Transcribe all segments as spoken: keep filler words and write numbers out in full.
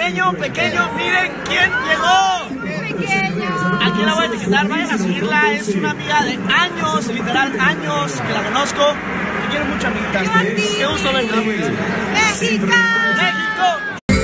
pequeño, pequeño, miren quién llegó. Pequeño. Aquí la voy a etiquetar, vayan a seguirla, es una amiga de años, literal años, que la conozco. Te quiero mucho, amiguita. Qué gusto verla. México. México.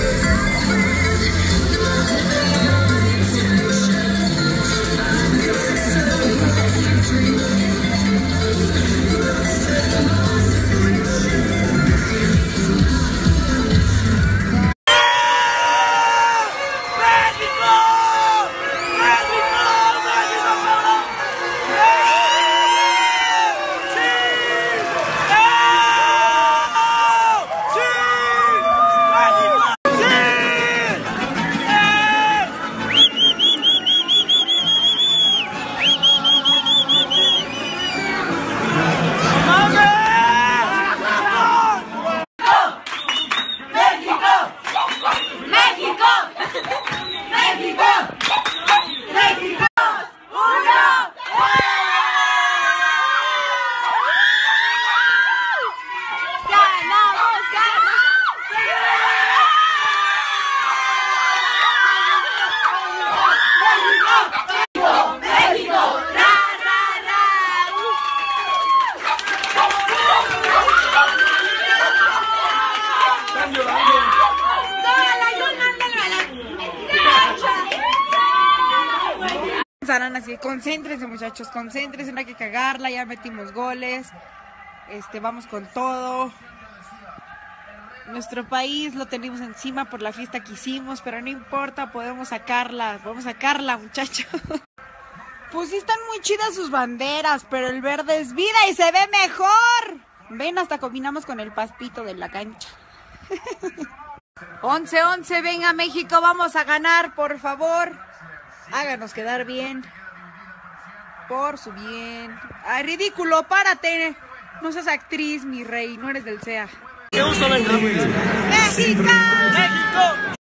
Así, concéntrense, muchachos, concéntrense, no hay que cagarla, ya metimos goles, este, vamos con todo. Nuestro país lo tenemos encima por la fiesta que hicimos, pero no importa, podemos sacarla, podemos sacarla, muchachos. Pues sí están muy chidas sus banderas, pero el verde es vida y se ve mejor. Ven, hasta combinamos con el paspito de la cancha. once once, venga México, vamos a ganar, por favor. Háganos quedar bien. Por su bien. Ay, ridículo, párate. No seas actriz, mi rey, no eres del C E A. Qué gusto verla. México. México.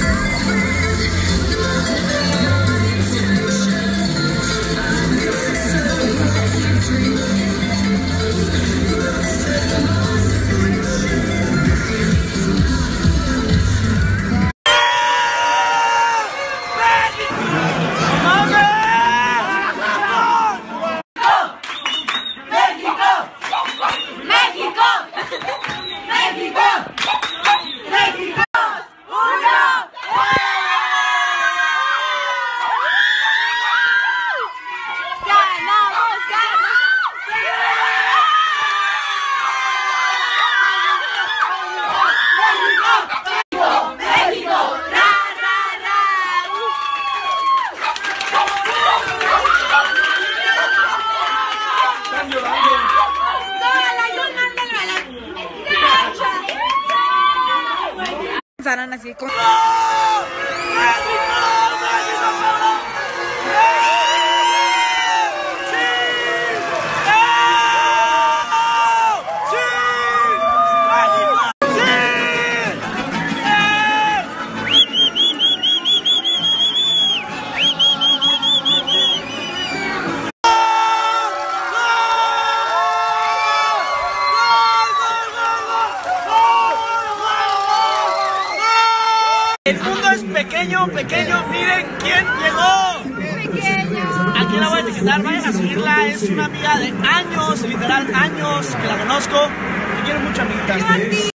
Así con... El mundo es pequeño, pequeño, miren quién llegó. Pequeño. Aquí la voy a etiquetar, vayan a seguirla, es una amiga de años, literal años, que la conozco. Te quiero mucho, amiguita.